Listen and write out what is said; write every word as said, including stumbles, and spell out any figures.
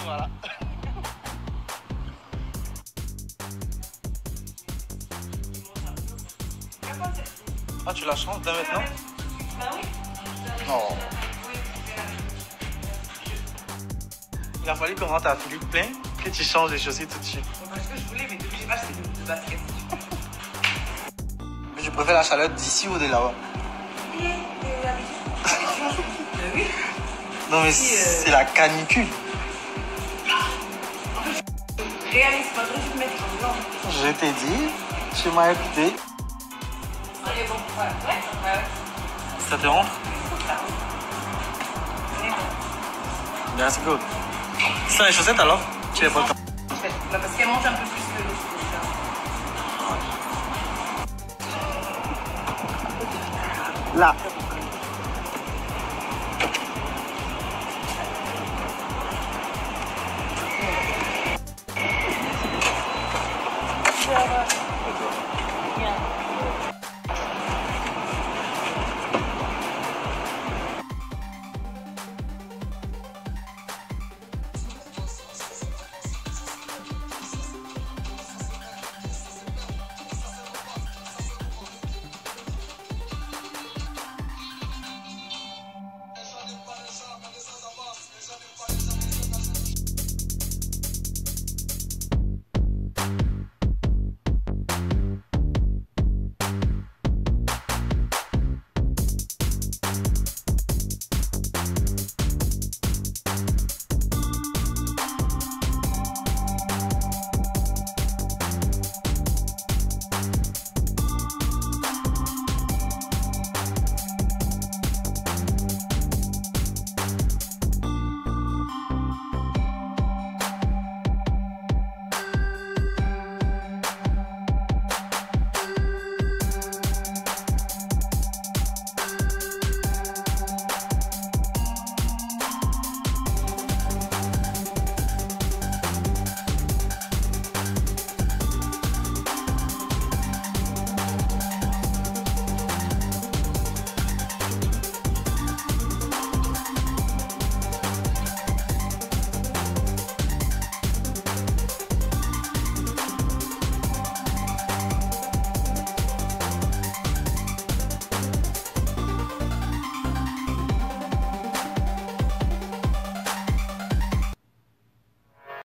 voilà. Ah, tu la changes dès maintenant? Bah oui. Non. Il a fallu qu'on rentre à Philippe Plein, que tu changes les chaussures tout de suite. Parce que je voulais, mais depuis, j'ai pas acheté de basket. Mais je préfère la chaleur d'ici ou de là-bas. Oui. Non, mais c'est la canicule. Réalise pas, je vais mettre en blanc. Je t'ai dit, tu m'as écouté. C'est bon, ouais, ouais, ouais. Ça te rentre? That's good. C'est les chaussettes alors? Tu les portes? Parce qu'elle monte un peu plus que l'autre. Là.